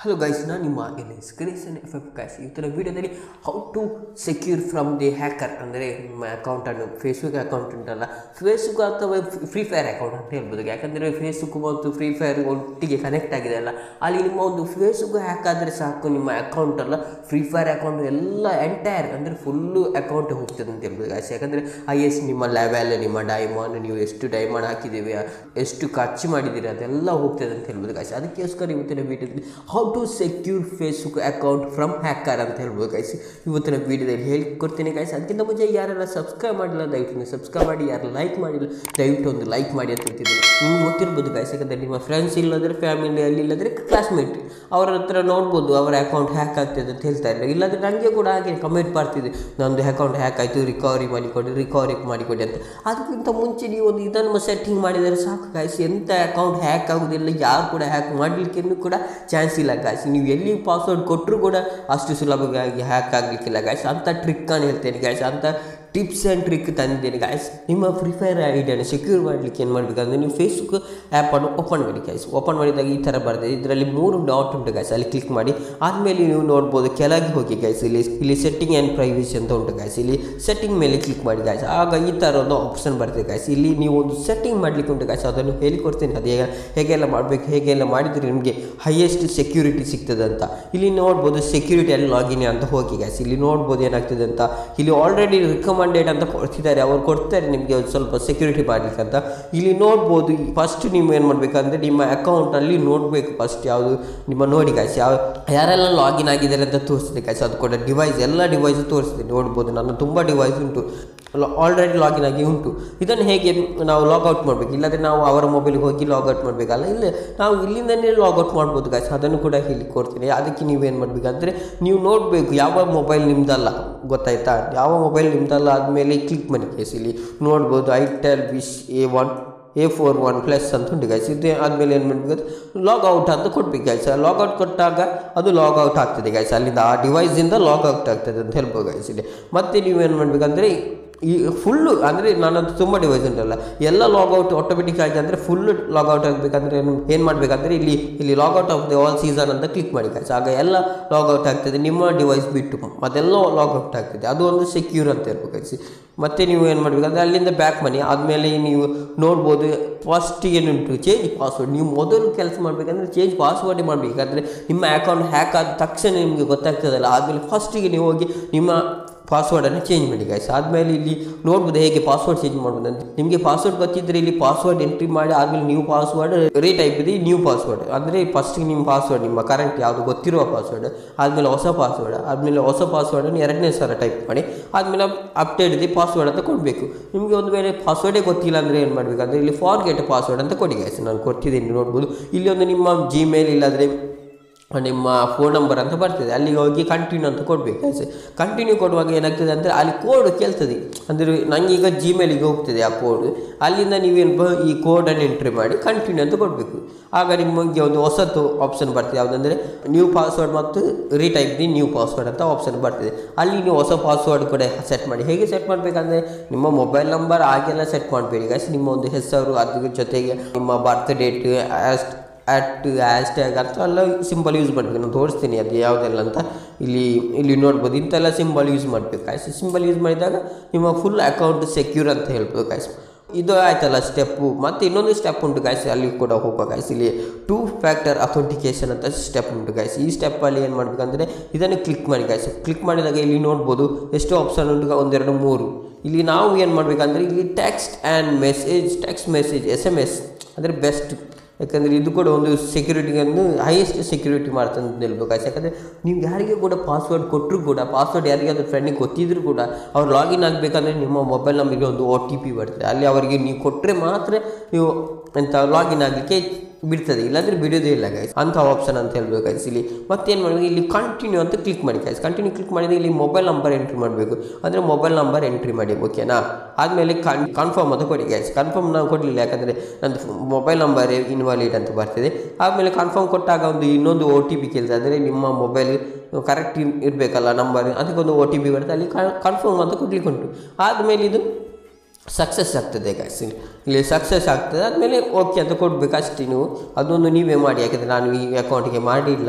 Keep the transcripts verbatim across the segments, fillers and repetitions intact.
Hello guys, ನಾನು ನಿಮ್ಮ ಇಲ್ಲಿ ಸ್ಕ್ರೀನ್ ಎಫ್ ಎಫ್ ಗೈಸ್. ಇವತ್ತಿನ ವೀಡಿಯೋದಲ್ಲಿ how to secure from the hacker, ಅಂದರೆ ನಿಮ್ಮ ಅಕೌಂಟನ್ನು ಫೇಸ್ಬುಕ್ ಅಕೌಂಟ್ ಉಂಟಲ್ಲ, ಫೇಸ್ಬುಕ್ ಅಥವಾ ಫ್ರೀ ಫೈರ್ ಅಕೌಂಟ್ ಅಂತ ಹೇಳ್ಬೋದು. ಯಾಕಂದರೆ ಫೇಸ್ಬುಕ್ ಮತ್ತು ಫ್ರೀ ಫೈರ್ ಒಟ್ಟಿಗೆ ಕನೆಕ್ಟ್ ಆಗಿದೆ ಅಲ್ಲ, ಅಲ್ಲಿ ನಿಮ್ಮ ಒಂದು ಫೇಸ್ಬುಕ್ ಹ್ಯಾಕ್ ಆದರೆ ಸಾಕು, ನಿಮ್ಮ ಅಕೌಂಟಲ್ಲ ಫ್ರೀ ಫೈರ್ ಅಕೌಂಟ್ ಎಲ್ಲ ಎಂಟೈರ್ ಅಂದರೆ ಫುಲ್ಲು ಅಕೌಂಟ್ ಹೋಗ್ತದೆ ಅಂತ ಹೇಳ್ಬೋದು ಗೈಸ್. ಯಾಕಂದರೆ ಐ ಎಸ್ ನಿಮ್ಮ ಲೆವೆಲ್, ನಿಮ್ಮ ಡೈಮಂಡ್, ನೀವು ಎಷ್ಟು ಡೈಮಂಡ್ ಹಾಕಿದ್ದೀವಿ, ಎಷ್ಟು ಖರ್ಚು ಮಾಡಿದ್ದೀರಿ, ಅದೆಲ್ಲ ಹೋಗ್ತದೆ ಅಂತ ಹೇಳ್ಬೋದು ಗೈಸ್. ಅದಕ್ಕೋಸ್ಕರ ಇವತ್ತಿನ ವೀಡಿಯೋದಲ್ಲಿ how to secure Facebook account from hacker ಅಂತ ಹೇಳ್ಬೋದು ಗೈಸ್. ಇವತ್ತಿನ ವೀಡಿಯೋದಲ್ಲಿ ಹೇಳ್ಕೊಡ್ತೀನಿ ಗೈಸ್. ಅದಕ್ಕಿಂತ ಮುಂಚೆ ಯಾರೆಲ್ಲ ಸಬ್ಸ್ಕ್ರೈಬ್ ಮಾಡಿಲ್ಲ ದಯವಿಟ್ಟು ಸಬ್ಸ್ಕ್ರೈಬ್ ಮಾಡಿ, ಯಾರು ಲೈಕ್ ಮಾಡಿಲ್ಲ ದಯವಿಟ್ಟು ಒಂದು ಲೈಕ್ ಮಾಡಿ ಅಂತ ಹೇಳ್ತಿದ್ದೀನಿ. ನೀವು ಗೊತ್ತಿರ್ಬೋದು ಗೈಸ್, ಯಾಕಂದರೆ ನಿಮ್ಮ ಫ್ರೆಂಡ್ಸ್ ಇಲ್ಲದ್ರೆ ಫ್ಯಾಮಿಲಿಯಲ್ಲಿ ಇಲ್ಲದ್ರೆ ಕ್ಲಾಸ್ಮೇಟ್ ಅವರ ಹತ್ರ ನೋಡ್ಬೋದು ಅವರ ಅಕೌಂಟ್ ಹ್ಯಾಕ್ ಆಗ್ತದೆ ಅಂತ ಹೇಳ್ತಾ ಇಲ್ಲ. ಇಲ್ಲಾಂದರೆ ನನಗೆ ಕೂಡ ಹಾಗೆ ಕಮೆಂಟ್ ಬರ್ತಿದೆ, ನಮ್ಮದು ಅಕೌಂಟ್ ಹ್ಯಾಕ್ ಆಯಿತು, ರಿಕವರಿ ಮಾಡಿಕೊಡಿ ರಿಕವರಿ ಮಾಡಿಕೊಡಿ ಅಂತ. ಅದಕ್ಕಿಂತ ಮುಂಚೆ ನೀವು ಒಂದು ಇದನ್ನು ಸೆಟ್ಟಿಂಗ್ ಮಾಡಿದರೆ ಸಾಕು ಗೈಸ್, ಎಂಥ ಅಕೌಂಟ್ ಹ್ಯಾಕ್ ಆಗೋದಿಲ್ಲ, ಯಾರು ಕೂಡ ಹ್ಯಾಕ್ ಮಾಡಲಿಕ್ಕೂ ಕೂಡ ಚಾನ್ಸ್ ಇಲ್ಲ ಗಾಯ್ಸ್. ನೀವು ಎಲ್ಲಿ ಪಾಸ್ವರ್ಡ್ ಕೊಟ್ಟರು ಕೂಡ ಅಷ್ಟು ಸುಲಭವಾಗಿ ಹ್ಯಾಕ್ ಆಗಲಿಕ್ಕಿಲ್ಲ ಗಾಯ್ಸ್. ಅಂಥ ಟ್ರಿಕ್ಕನ್ನು ಹೇಳ್ತೇನೆ ಗಾಯ್ಸ್, ಅಂಥ ಟಿಪ್ಸ್ ಆ್ಯಂಡ್ ಟ್ರಿಕ್ ತಂದಿದ್ದೇನೆ ಗಾಯ್ಸ್. ನಿಮ್ಮ ಫ್ರೀ ಫೈರ್ ಐಡಿಯನ್ನು ಸೆಕ್ಯೂರ್ ಮಾಡಲಿಕ್ಕೆ ಏನು ಮಾಡಬೇಕಂದ್ರೆ ನೀವು ಫೇಸ್ಬುಕ್ ಆ್ಯಪನ್ನು ಓಪನ್ ಮಾಡಿ ಗಾಯ್ಸ್. ಓಪನ್ ಮಾಡಿದಾಗ ಈ ಥರ ಬರ್ತದೆ, ಇದರಲ್ಲಿ ಮೂರು ಡಾಟ್ ಉಂಟು ಗಾಯ್ಸ್, ಅಲ್ಲಿ ಕ್ಲಿಕ್ ಮಾಡಿ ಆದಮೇಲೆ ನೀವು ನೋಡ್ಬೋದು ಕೆಳಗೆ ಹೋಗಿ ಗಾಯ್ಸ್, ಇಲ್ಲಿ ಇಲ್ಲಿ ಸೆಟ್ಟಿಂಗ್ ಆ್ಯಂಡ್ ಪ್ರೈವಸಿ ಅಂತ ಉಂಟು ಗಾಯ್ಸ್. ಇಲ್ಲಿ ಸೆಟ್ಟಿಂಗ್ ಮೇಲೆ ಕ್ಲಿಕ್ ಮಾಡಿ ಗಾಯ್ಸ್, ಆಗ ಈ ಥರ ಒಂದು ಆಪ್ಷನ್ ಬರ್ತದೆ ಗಾಯ್ಸ್. ಇಲ್ಲಿ ನೀವು ಒಂದು ಸೆಟ್ಟಿಂಗ್ ಮಾಡಲಿಕ್ಕೆ ಉಂಟು ಗಾಯ್ಸ್, ಅದನ್ನು ಹೇಳಿಕೊಡ್ತೀನಿ. ಅದು ಹೇಗೆ ಹೇಗೆಲ್ಲ ಮಾಡಬೇಕು, ಹೇಗೆಲ್ಲ ಮಾಡಿದರೆ ನಿಮಗೆ ಹೈಯೆಸ್ಟ್ ಸೆಕ್ಯೂರಿಟಿ ಸಿಗ್ತದೆ ಅಂತ. ಇಲ್ಲಿ ನೋಡ್ಬೋದು ಸೆಕ್ಯೂರಿಟಿಯಲ್ಲಿ ಲಾಗಿನ್ ಅಂತ ಹೋಗಿ ಗಾಯ್ಸ್. ಇಲ್ಲಿ ನೋಡ್ಬೋದು ಏನಾಗ್ತದೆ ಅಂತ. ಇಲ್ಲಿ ಆಲ್ರೆಡಿ ರಿಕಮೆಂಡೆಡ್ ಅಂತ ಕೊಡ್ತಿದ್ದಾರೆ, ಅವ್ರು ಕೊಡ್ತಾರೆ ನಿಮಗೆ ಒಂದು ಸ್ವಲ್ಪ ಸೆಕ್ಯೂರಿಟಿ ಮಾಡಲಿಕ್ಕೆ ಅಂತ. ಇಲ್ಲಿ ನೋಡ್ಬೋದು ಫಸ್ಟ್ ನೀವು ಏನು ಮಾಡಬೇಕಂದ್ರೆ ನಿಮ್ಮ ಅಕೌಂಟಲ್ಲಿ ನೋಡಬೇಕು ಫಸ್ಟ್ ಯಾವುದು ನಿಮ್ಮ ನೋಡಿ ಗಾಯ್ಸ್, ಯಾವ ಯಾರೆಲ್ಲ ಲಾಗಿನ್ ಆಗಿದ್ದಾರೆ ಅಂತ ತೋರಿಸಿದೆ ಗಾಯ್ಸ್. ಅದು ಕೂಡ ಡಿವೈಸ್ ಎಲ್ಲ ಡಿವೈಸ್ ತೋರಿಸಿದೆ ನೋಡ್ಬೋದು. ನನ್ನ ತುಂಬ ಡಿವೈಸ್ ಉಂಟು, ಆಲ್ರೆಡಿ ಲಾಗಿನ್ ಆಗಿ ಉಂಟು. ಇದನ್ನು ಹೇಗೆ ನಾವು ಲಾಗೌಟ್ ಮಾಡಬೇಕು, ಇಲ್ಲಾಂದರೆ ನಾವು ಅವರ ಮೊಬೈಲ್ಗೆ ಹೋಗಿ ಲಾಗೌಟ್ ಮಾಡಬೇಕಲ್ಲ, ಇಲ್ಲ ನಾವು ಇಲ್ಲಿಂದಲೇ ಲಾಗೌಟ್ ಮಾಡ್ಬೋದು ಗಾಯ್ಸ್. ಅದನ್ನು ಕೂಡ ಹೇಳಿ ಕೊಡ್ತೀನಿ. ಅದಕ್ಕೆ ನೀವೇನು ಮಾಡಬೇಕಂದ್ರೆ ನೀವು ನೋಡಬೇಕು ಯಾವ ಮೊಬೈಲ್ ನಿಮ್ಮದಲ್ಲ, ಗೊತ್ತಾಯ್ತಾ, ಯಾವ ಮೊಬೈಲ್ ನಿಮ್ಮದಲ್ಲ ಆದಮೇಲೆ ಕ್ಲಿಕ್ ಮಾಡಿ ಗೈಸ್. ಇಲ್ಲಿ ನೋಡ್ಬೋದು itel wish A one A four one plus ಅಂತ ಉಂಟು ಗೈಸ್. ಇದು ಆದಮೇಲೆ ಏನು ಮಾಡಬೇಕು, ಲಾಗೌಟ್ ಅಂತ ಕೊಡ್ಬೇಕು ಗೈಸ್. ಲಾಗೌಟ್ ಕೊಟ್ಟಾಗ ಅದು ಲಾಗೌಟ್ ಆಗ್ತದೆ ಗೈಸ್, ಅಲ್ಲಿಂದ ಆ ಡಿವೈಸಿಂದ ಲಾಗೌಟ್ ಆಗ್ತದೆ ಅಂತ ಹೇಳ್ಬೋದು ಗೈಸ್. ಇಲ್ಲಿ ಮತ್ತೆ ನೀವೇನು ಮಾಡಬೇಕಂದ್ರೆ ಈ ಫುಲ್ಲು ಅಂದರೆ ನನ್ನದು ತುಂಬ ಡಿವೈಸ್ ಉಂಟಲ್ಲ, ಎಲ್ಲ ಲಾಗೌಟ್ ಆಟೋಮೆಟಿಕ್ ಆಗಿ ಅಂದರೆ ಫುಲ್ಲು ಲಾಗೌಟ್ ಆಗಬೇಕಂದ್ರೆ ಏನು ಮಾಡಬೇಕಂದ್ರೆ ಇಲ್ಲಿ ಇಲ್ಲಿ logout of the all session ಅಂತ ಕ್ಲಿಕ್ ಮಾಡಿ ಗೈಸ್. ಆಗ ಎಲ್ಲ ಲಾಗೌಟ್ ಆಗ್ತದೆ, ನಿಮ್ಮ ಡಿವೈಸ್ ಬಿಟ್ಟು ಅದೆಲ್ಲ ಲಾಗೌಟ್ ಆಗ್ತದೆ. ಅದು ಒಂದು ಸೆಕ್ಯೂರ್ ಅಂತ ಹೇಳ್ಬೇಕು ಗೈಸ್. ಮತ್ತು ನೀವು ಏನು ಮಾಡಬೇಕಂದ್ರೆ ಅಲ್ಲಿಂದ ಬ್ಯಾಕ್ ಮಾಡಿ ಆದಮೇಲೆ ನೀವು ನೋಡ್ಬೋದು ಫಸ್ಟ್ ಏನುಂಟು ಚೇಂಜ್ ಪಾಸ್ವರ್ಡ್. ನೀವು ಮೊದಲು ಕೆಲಸ ಮಾಡಬೇಕಂದ್ರೆ ಚೇಂಜ್ ಪಾಸ್ವರ್ಡೇ ಮಾಡಬೇಕಂದ್ರೆ ನಿಮ್ಮ ಅಕೌಂಟ್ ಹ್ಯಾಕ್ ಆದ ತಕ್ಷಣ ನಿಮಗೆ ಗೊತ್ತಾಗ್ತದಲ್ಲ, ಆದಮೇಲೆ ಫಸ್ಟಿಗೆ ನೀವು ಹೋಗಿ ನಿಮ್ಮ ಪಾಸ್ವರ್ಡನ್ನು ಚೇಂಜ್ ಮಾಡಿ ಗೈಸ್. ಆದಮೇಲೆ ಇಲ್ಲಿ ನೋಡ್ಬೋದು ಹೇಗೆ ಪಾಸ್ವರ್ಡ್ ಚೇಂಜ್ ಮಾಡ್ಬೋದು ಅಂತ. ನಿಮಗೆ ಪಾಸ್ವರ್ಡ್ ಗೊತ್ತಿದ್ದರೆ ಇಲ್ಲಿ ಪಾಸ್ವರ್ಡ್ ಎಂಟ್ರಿ ಮಾಡಿ ಆದಮೇಲೆ ನ್ಯೂ ಪಾಸ್ವರ್ಡ್ ರೀಟೈಪ್ ಇದೆ, ನ್ಯೂ ಪಾಸ್ವರ್ಡ್ ಅಂದರೆ ಫಸ್ಟಿಗೆ ನಿಮ್ಮ ಪಾಸ್ವರ್ಡ್ ನಿಮ್ಮ ಕರೆಂಟ್ ಯಾವುದು ಗೊತ್ತಿರುವ ಪಾಸ್ವರ್ಡ್, ಆದಮೇಲೆ ಹೊಸ ಪಾಸ್ವರ್ಡ್, ಆದಮೇಲೆ ಹೊಸ ಪಾಸ್ವರ್ಡನ್ನು ಎರಡನೇ ಸಲ ಟೈಪ್ ಮಾಡಿ ಆದಮೇಲೆ ಅಪ್ಡೇಟ್ ಇದೆ ಪಾಸ್ವರ್ಡ್ ಅಂತ ಕೊಡಬೇಕು. ನಿಮಗೆ ಒಂದು ವೇಳೆ ಪಾಸ್ವರ್ಡೇ ಗೊತ್ತಿಲ್ಲ ಅಂದರೆ ಏನು ಮಾಡಬೇಕಂದ್ರೆ ಇಲ್ಲಿ ಫಾರ್ಗೆಟ್ ಪಾಸ್ವರ್ಡ್ ಅಂತ ಕೊಡಿ ಗೈಸ್. ನಾನು ಕೊಡ್ತಿದ್ದೀನಿ ನೋಡ್ಬೋದು. ಇಲ್ಲಿ ಒಂದು ನಿಮ್ಮ ಜಿಮೇಲ್ ಇಲ್ಲಾಂದರೆ ನಿಮ್ಮ ಫೋನ್ ನಂಬರ್ ಅಂತ ಬರ್ತದೆ, ಅಲ್ಲಿಗೆ ಹೋಗಿ ಕಂಟಿನ್ಯೂ ಅಂತ ಕೊಡಬೇಕು ಗೈಸ್. ಕಂಟಿನ್ಯೂ ಕೊಡುವಾಗ ಏನಾಗ್ತದೆ ಅಂದರೆ ಅಲ್ಲಿ ಕೋಡ್ ಕೇಳ್ತದೆ, ಅಂದರೆ ನನಗೀಗ ಜಿಮೇಲಿಗೆ ಹೋಗ್ತದೆ ಆ ಕೋಡ್, ಅಲ್ಲಿಂದ ನೀವೇನು ಈ ಕೋಡನ್ನು ಎಂಟ್ರಿ ಮಾಡಿ ಕಂಟಿನ್ಯೂ ಅಂತ ಕೊಡಬೇಕು. ಆಗ ನಿಮಗೆ ಒಂದು ಹೊಸತು ಆಪ್ಷನ್ ಬರ್ತದೆ, ಯಾವುದಂದರೆ ನ್ಯೂ ಪಾಸ್ವರ್ಡ್ ಮತ್ತು ರೀಟೈಪ್ ದಿ ನ್ಯೂ ಪಾಸ್ವರ್ಡ್ ಅಂತ ಆಪ್ಷನ್ ಬರ್ತದೆ. ಅಲ್ಲಿ ನೀವು ಹೊಸ ಪಾಸ್ವರ್ಡ್ ಕೂಡ ಸೆಟ್ ಮಾಡಿ. ಹೇಗೆ ಸೆಟ್ ಮಾಡಬೇಕಂದ್ರೆ ನಿಮ್ಮ ಮೊಬೈಲ್ ನಂಬರ್ ಹಾಗೆಲ್ಲ ಸೆಟ್ ಮಾಡಬೇಡಿ ಗೈಸ್. ನಿಮ್ಮ ಒಂದು ಹೆಸರು, ಅದ್ರ ಜೊತೆಗೆ ನಿಮ್ಮ ಬರ್ತ್ ಡೇಟ್, ಅಸ್ಟ್ ಅಟ್ ಹ್ಯಾಶ್ಟ್ಯಾಗ್ ಅಂತ ಎಲ್ಲ ಸಿಂಬಲ್ ಯೂಸ್ ಮಾಡಬೇಕು. ನಾನು ತೋರಿಸ್ತೀನಿ ಅದು ಯಾವುದೆಲ್ಲ ಅಂತ. ಇಲ್ಲಿ ಇಲ್ಲಿ ನೋಡ್ಬೋದು ಇಂಥೆಲ್ಲ ಸಿಂಬಲ್ ಯೂಸ್ ಮಾಡಬೇಕು ಆಯ್ತು. ಸಿಂಬಲ್ ಯೂಸ್ ಮಾಡಿದಾಗ ನಿಮ್ಮ ಫುಲ್ ಅಕೌಂಟ್ ಸೆಕ್ಯೂರ್ ಅಂತ ಹೇಳ್ಬೋದು ಗಾಯ್ಸ್. ಇದು ಆಯ್ತಲ್ಲ ಸ್ಟೆಪ್ಪು. ಮತ್ತು ಇನ್ನೊಂದು ಸ್ಟೆಪ್ ಉಂಟು ಗಾಯ್ಸ್, ಅಲ್ಲಿ ಕೂಡ ಹೋಗೋ ಗಾಯ್ಸ್. ಇಲ್ಲಿ ಟೂ ಫ್ಯಾಕ್ಟರ್ ಅಥೆಂಟಿಕೇಶನ್ ಅಂತ ಸ್ಟೆಪ್ ಉಂಟು ಗಾಯ್ಸ್. ಈ ಸ್ಟೆಪ್ಪಲ್ಲಿ ಏನು ಮಾಡಬೇಕಂದ್ರೆ ಇದನ್ನು ಕ್ಲಿಕ್ ಮಾಡಿ ಗಾಯ್ಸ್. ಕ್ಲಿಕ್ ಮಾಡಿದಾಗ ಇಲ್ಲಿ ನೋಡ್ಬೋದು ಎಷ್ಟು ಆಪ್ಷನ್ ಉಂಟು, ಒಂದೆರಡು ಮೂರು. ಇಲ್ಲಿ ನಾವು ಏನು ಮಾಡಬೇಕಂದ್ರೆ ಇಲ್ಲಿ text and message, text message S M S ಅಂದರೆ ಬೆಸ್ಟ್, ಯಾಕಂದರೆ ಇದು ಕೂಡ ಒಂದು ಸೆಕ್ಯೂರಿಟಿಯನ್ನು ಹೈಯೆಸ್ಟ್ ಸೆಕ್ಯೂರಿಟಿ ಮಾಡ್ತಂತ ಅಂತ ಹೇಳ್ಬೇಕು ಗಾಯ್ಸ್. ಯಾಕಂದರೆ ನೀವು ಯಾರಿಗೆ ಕೂಡ ಪಾಸ್ವರ್ಡ್ ಕೊಟ್ಟರು ಕೂಡ, ಪಾಸ್ವರ್ಡ್ ಯಾರಿಗಾದ್ರೂ ಫ್ರೆಂಡಿಗೆ ಗೊತ್ತಿದ್ರು ಕೂಡ ಅವ್ರು ಲಾಗಿನ್ ಆಗಬೇಕಂದ್ರೆ ನಿಮ್ಮ ಮೊಬೈಲ್ ನಂಬರಿಗೆ ಒಂದು ಒ ಟಿ ಪಿ ಬರ್ತದೆ, ಅಲ್ಲಿ ಅವರಿಗೆ ನೀವು ಕೊಟ್ಟರೆ ಮಾತ್ರ ನೀವು ಎಂಥ ಲಾಗಿನ್ ಆಗಲಿಕ್ಕೆ ಬಿಡ್ತದೆ, ಇಲ್ಲಾಂದರೆ ಬಿಡೋದೇ ಇಲ್ಲ ಗೈಸ್. ಅಂಥ ಆಪ್ಷನ್ ಅಂತ ಹೇಳ್ಬೇಕು ಗೈಸ್. ಇಲ್ಲಿ ಮತ್ತೇನು ಮಾಡಬೇಕು, ಇಲ್ಲಿ ಕಂಟಿನ್ಯೂ ಅಂತ ಕ್ಲಿಕ್ ಮಾಡಿ ಗೈಸ್. ಕಂಟಿನ್ಯೂ ಕ್ಲಿಕ್ ಮಾಡಿದರೆ ಇಲ್ಲಿ ಮೊಬೈಲ್ ನಂಬರ್ ಎಂಟ್ರಿ ಮಾಡಬೇಕು, ಅಂದರೆ ಮೊಬೈಲ್ ನಂಬರ್ ಎಂಟ್ರಿ ಮಾಡಿ ಓಕೆನಾ. ಆದಮೇಲೆ ಕನ್ ಕನ್ಫರ್ಮ್ ಅಂತ ಕೊಡಿ ಗೈಸ್. ಕನ್ಫರ್ಮ್ ನಾವು ಕೊಡಲಿಲ್ಲ ಯಾಕಂದರೆ ನಂದು ಮೊಬೈಲ್ ನಂಬರ್ ಇನ್ವಾಲಿಡ್ ಅಂತ ಬರ್ತದೆ. ಆದಮೇಲೆ ಕನ್ಫರ್ಮ್ ಕೊಟ್ಟಾಗ ಒಂದು ಇನ್ನೊಂದು ಒ ಟಿ ಪಿ ಕೇಳ್ತದೆ, ಅಂದರೆ ನಿಮ್ಮ ಮೊಬೈಲ್ ಕರೆಕ್ಟ್ ಇರಬೇಕಲ್ಲ ನಂಬರ್, ಅದಕ್ಕೊಂದು ಒ ಟಿ ಪಿ ಬರ್ತದೆ, ಅಲ್ಲಿ ಕನ್ಫರ್ಮ್ ಅಂತ ಕೊಡ್ಲಿಕ್ಕೆ ಉಂಟು. ಆದಮೇಲೆ ಇದು ಸಕ್ಸಸ್ ಆಗ್ತದೆ ಗೈಸ್. ಇಲ್ಲಿ ಸಕ್ಸಸ್ ಆಗ್ತದೆ ಆದಮೇಲೆ ಓಕೆ ಅಂತ ಕೊಡಬೇಕು ಅಷ್ಟೇ. ನೀವು ಅದೊಂದು ನೀವೇ ಮಾಡಿ, ಯಾಕೆಂದರೆ ನಾನು ಈ ಅಕೌಂಟಿಗೆ ಮಾಡಿಲ್ಲ,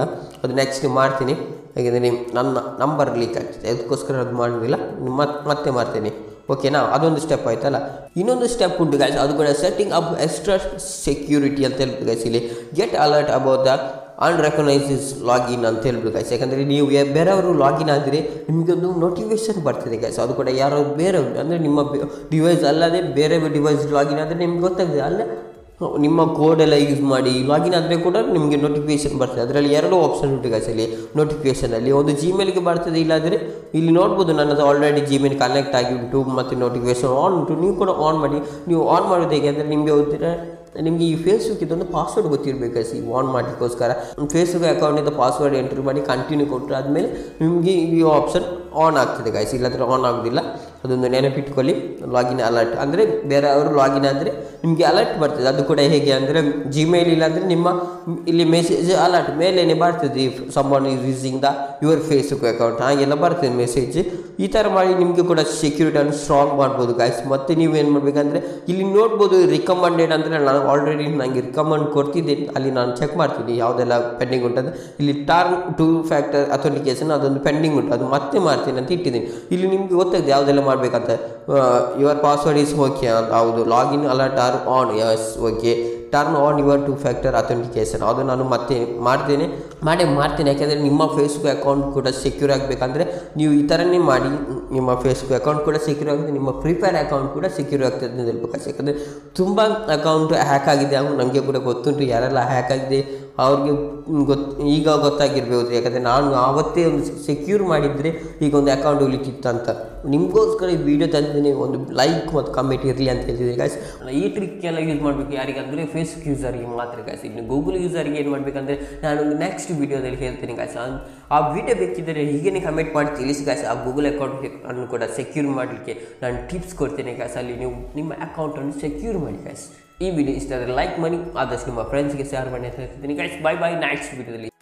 ಅದು ನೆಕ್ಸ್ಟ್ ಮಾಡ್ತೀನಿ, ಯಾಕೆಂದರೆ ನನ್ನ ನಂಬರ್ ಲೀಕ್ ಆಗ್ತಿದೆ, ಅದಕ್ಕೋಸ್ಕರ ಅದು ಮಾಡೋದಿಲ್ಲ, ಮತ್ತೆ ಮತ್ತೆ ಮಾಡ್ತೀನಿ. ಓಕೆನಾ, ಅದೊಂದು ಸ್ಟೆಪ್ ಆಯ್ತಲ್ಲ. ಇನ್ನೊಂದು ಸ್ಟೆಪ್ ಉಂಟು ಗೈಸ್, ಅದು ಕೂಡ ಸೆಟ್ಟಿಂಗ್ ಅಪ್ ಎಕ್ಸ್ಟ್ರಾ ಸೆಕ್ಯೂರಿಟಿ ಅಂತ ಹೇಳ್ಬಿಟ್ಟು ಗೈಸ್. ಇಲ್ಲಿ get alert about the unrecognises login ಅಂತ ಹೇಳ್ಬಿಟ್ಟು ಗೈಸ್. ಯಾಕಂದರೆ ನೀವು ಬೇರೆಯವರು ಲಾಗಿನ್ ಆದರೆ ನಿಮಗೊಂದು ನೋಟಿಫಿಕೇಶನ್ ಬರ್ತದೆ ಗೈಸ್. ಅದು ಕೂಡ ಯಾರೋ ಬೇರೆಯವರು ಅಂದರೆ ನಿಮ್ಮ ಡಿವೈಸ್ ಅಲ್ಲದೆ ಬೇರೆ ಡಿವೈಸ್ ಲಾಗಿನ್ ಆದರೆ ನಿಮ್ಗೆ ಗೊತ್ತಾಗ್ತದೆ, ಅಲ್ಲೇ ನಿಮ್ಮ ಕೋಡೆಲ್ಲ ಯೂಸ್ ಮಾಡಿ ಲಾಗಿನ್ ಆದರೆ ಕೂಡ ನಿಮಗೆ ನೋಟಿಫಿಕೇಶನ್ ಬರ್ತದೆ. ಅದರಲ್ಲಿ ಎರಡು ಆಪ್ಷನ್ ಉಂಟು ಗೈಸ್. ಇಲ್ಲಿ ನೋಟಿಫಿಕೇಷನಲ್ಲಿ ಒಂದು ಜಿಮೇಲ್ಗೆ ಬರ್ತದೆ, ಇಲ್ಲಾದರೆ ಇಲ್ಲಿ ನೋಡ್ಬೋದು ನನ್ನದು ಆಲ್ರೆಡಿ ಜಿಮೇಲ್ ಕನೆಕ್ಟ್ ಆಗಿ ಉಂಟು ಮತ್ತು ನೋಟಿಫಿಕೇಷನ್ ಆನ್ ಉಂಟು. ನೀವು ಕೂಡ ಆನ್ ಮಾಡಿ. ನೀವು ಆನ್ ಮಾಡೋದು ಹೇಗೆ ಅಂದರೆ ನಿಮಗೆ ಹೋದರೆ ನಿಮಗೆ ಈ ಫೇಸ್ಬುಕ್ ಇದೊಂದು ಪಾಸ್ವರ್ಡ್ ಗೊತ್ತಿರಬೇಕು ಗೈಸ್. ಈ ಆನ್ ಮಾಡಲಿಕ್ಕೋಸ್ಕರ ಫೇಸ್ಬುಕ್ ಅಕೌಂಟಿಂದ ಪಾಸ್ವರ್ಡ್ ಎಂಟ್ರಿ ಮಾಡಿ ಕಂಟಿನ್ಯೂ ಕೊಟ್ಟರೆ ಆದಮೇಲೆ ನಿಮಗೆ ಈ ಆಪ್ಷನ್ ಆನ್ ಆಗ್ತದೆ ಗೈಸ್, ಇಲ್ಲಾಂದರೆ ಆನ್ ಆಗೋದಿಲ್ಲ. ಅದೊಂದು ನೆನಪಿಟ್ಕೊಳ್ಳಿ. ಲಾಗಿನ್ ಅಲರ್ಟ್ ಅಂದರೆ ಬೇರೆ ಅವರು ಲಾಗಿನ್ ಆದರೆ ನಿಮಗೆ ಅಲರ್ಟ್ ಬರ್ತದೆ. ಅದು ಕೂಡ ಹೇಗೆ ಅಂದರೆ ಜಿಮೇಲ್ ಇಲ್ಲಾಂದರೆ ನಿಮ್ಮ ಇಲ್ಲಿ ಮೆಸೇಜ್ ಅಲರ್ಟ್ ಮೇಲೇ ಬರ್ತದೆ, someone is using the your Facebook account ಹಾಗೆಲ್ಲ ಬರ್ತದೆ ಮೆಸೇಜ್. ಈ ಥರ ಮಾಡಿ ನಿಮಗೆ ಕೂಡ ಸೆಕ್ಯೂರಿಟಿಯನ್ನು ಸ್ಟ್ರಾಂಗ್ ಮಾಡ್ಬೋದು ಗೈಸ್. ಮತ್ತು ನೀವೇನು ಮಾಡಬೇಕಂದ್ರೆ ಇಲ್ಲಿ ನೋಡ್ಬೋದು ರಿಕಮೆಂಡೆಡ್ ಅಂದರೆ ನಾನು ಆಲ್ರೆಡಿ ನನಗೆ ರಿಕಮೆಂಡ್ ಕೊಡ್ತಿದ್ದೀನಿ, ಅಲ್ಲಿ ನಾನು ಚೆಕ್ ಮಾಡ್ತೀನಿ ಯಾವುದೆಲ್ಲ ಪೆಂಡಿಂಗ್ ಉಂಟು. ಇಲ್ಲಿ ಟರ್ನ್ ಟು ಫ್ಯಾಕ್ಟರ್ ಅಥೆಂಟಿಕೇಷನ್ ಅದೊಂದು ಪೆಂಡಿಂಗ್ ಉಂಟು, ಅದು ಮತ್ತೆ ಮಾಡ್ತೀನಿ ಅಂತ ಇಟ್ಟಿದ್ದೀನಿ. ಇಲ್ಲಿ ನಿಮಗೆ ಗೊತ್ತಾಗಿದೆ ಯಾವುದೆಲ್ಲ ಮಾಡಬೇಕಂತ. ಯುವರ್ ಪಾಸ್ವರ್ಡ್ ಈಸ್ ಓಕೆ ಅಂತ, ಹೌದು. Login alert are on, yes okay. Turn on your two factor authentication, ಅದು ನಾನು ಮತ್ತೆ ಮಾಡ್ತೇನೆ ಮಾಡೇ ಮಾಡ್ತೇನೆ. ಯಾಕೆಂದರೆ ನಿಮ್ಮ ಫೇಸ್ಬುಕ್ ಅಕೌಂಟ್ ಕೂಡ ಸೆಕ್ಯೂರ್ ಆಗಬೇಕಂದ್ರೆ ನೀವು ಈ ಥರನೇ ಮಾಡಿ. ನಿಮ್ಮ ಫೇಸ್ಬುಕ್ ಅಕೌಂಟ್ ಕೂಡ ಸೆಕ್ಯೂರ್ ಆಗುತ್ತೆ, ನಿಮ್ಮ ಫ್ರೀ ಫೈರ್ ಅಕೌಂಟ್ ಕೂಡ ಸೆಕ್ಯೂರ್ ಆಗ್ತದೆ ಅಂತ ಹೇಳ್ಬೇಕು. ಯಾಕಂದರೆ ತುಂಬ ಅಕೌಂಟ್ ಹ್ಯಾಕ್ ಆಗಿದೆ, ಅವ್ರು ನಮಗೆ ಕೂಡ ಗೊತ್ತುಂಟು ಯಾರೆಲ್ಲ ಹ್ಯಾಕ್ ಆಗಿದೆ ಅವ್ರಿಗೆ ಗೊತ್ತು, ಈಗ ಗೊತ್ತಾಗಿರ್ಬೋದು. ಯಾಕಂದರೆ ನಾನು ಆವತ್ತೇ ಒಂದು ಸೆಕ್ಯೂರ್ ಮಾಡಿದರೆ ಈಗ ಒಂದು ಅಕೌಂಟ್ ಉಳಿತಿತ್ತು ಅಂತ. ನಿಮಗೋಸ್ಕರ ಈ ವಿಡಿಯೋ ತಂದಿದ್ದೀನಿ, ಒಂದು ಲೈಕ್ ಮತ್ತು ಕಮೆಂಟ್ ಇರಲಿ ಅಂತ ಹೇಳ್ತಿದ್ದೀನಿ ಗೈಸ್. ಈ ಟ್ರಿಕ್ ಎಲ್ಲ ಯೂಸ್ ಮಾಡಬೇಕು ಯಾರಿಗಂದರೆ ಫೇಸ್ಬುಕ್ ಯೂಸರ್ಗೆ ಮಾತ್ರ ಗೈಸ್. ಇನ್ನು ಗೂಗಲ್ ಯೂಸರ್ಗೆ ಏನು ಮಾಡಬೇಕಂದ್ರೆ ನಾನು ನೆಕ್ಸ್ಟ್ ವಿಡಿಯೋದಲ್ಲಿ ಹೇಳ್ತೀನಿ ಗೈಸ್. ಆ ವಿಡಿಯೋ ಬೇಕಿದ್ದರೆ ಹೀಗೇ ಕಮೆಂಟ್ ಮಾಡಿ ತಿಳಿಸಿ ಗೈಸ್. ಆ ಗೂಗಲ್ ಅಕೌಂಟ್ ಅನ್ನು ಕೂಡ ಸೆಕ್ಯೂರ್ ಮಾಡಲಿಕ್ಕೆ ನಾನು ಟಿಪ್ಸ್ ಕೊಡ್ತೇನೆ ಗೈಸ್. ಅಲ್ಲಿ ನೀವು ನಿಮ್ಮ ಅಕೌಂಟನ್ನು ಸೆಕ್ಯೂರ್ ಮಾಡಿ ಗೈಸ್. ಈ ವಿಡಿಯೋ ಇಷ್ಟ ಆದರೆ ಲೈಕ್ ಮಾಡಿ, ಆದಷ್ಟು ನಿಮ್ಮ ಫ್ರೆಂಡ್ಸ್ಗೆ ಶೇರ್ ಮಾಡಿ ಅಂತ ಹೇಳ್ತಿದ್ದೀನಿ ಗೈಸ್. ಬೈ ಬೈ, ನೆಕ್ಸ್ಟ್ ವಿಡಿಯೋದಲ್ಲಿ.